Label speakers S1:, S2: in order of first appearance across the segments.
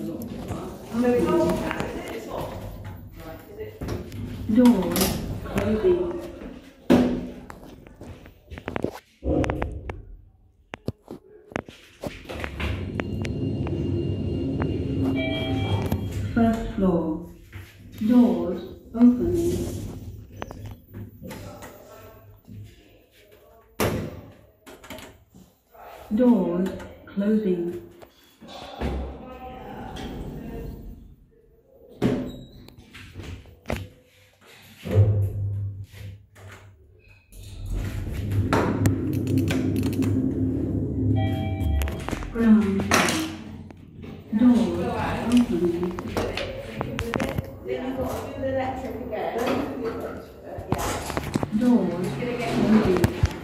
S1: Doors closing. First floor. Doors opening. Doors closing. Ground floor. Doors opening. Doors closing.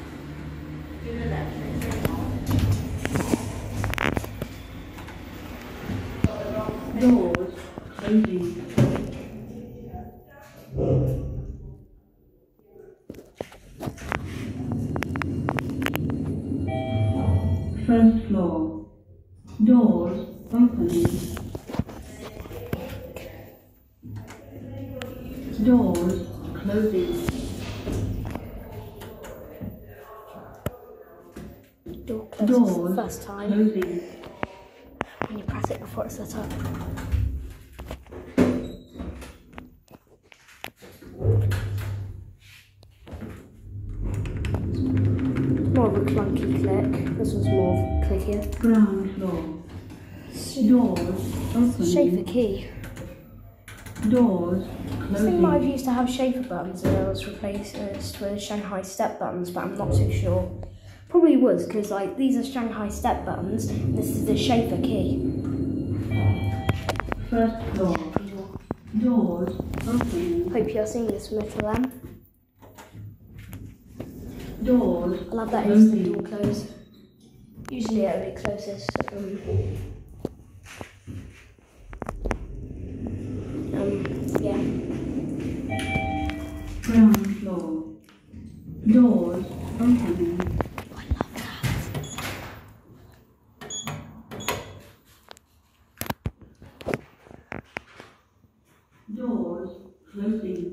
S1: Doors closing. First floor. Doors opening. Doors closing.
S2: Door closes
S1: Doors
S2: the first time
S1: closing.
S2: when you press it before it's set up. More of a clunky click. This one's more clickier.
S1: Ground floor. Doors opening.
S2: Shaper key.
S1: Doors
S2: I think might have
S1: closing.
S2: used to have shaper buttons and it was replaced with Shanghai step buttons, but I'm not too sure. Probably was, because like these are Shanghai step buttons and this is the shaper key.
S1: First floor. Doors opening.
S2: Hope you're seeing this metal lamp.
S1: Doors
S2: I love that instant
S1: closing.
S2: door close. Usually it only closes. Yeah.
S1: Ground floor. Doors opening.
S2: I love that.
S1: Doors closing.